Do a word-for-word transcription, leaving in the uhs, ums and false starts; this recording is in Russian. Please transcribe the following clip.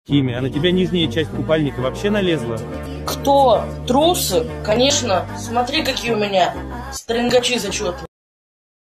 Тимми, а на тебя нижняя часть купальника вообще налезла? Кто? Трусы? Конечно. Смотри, какие у меня стрингачи зачетные.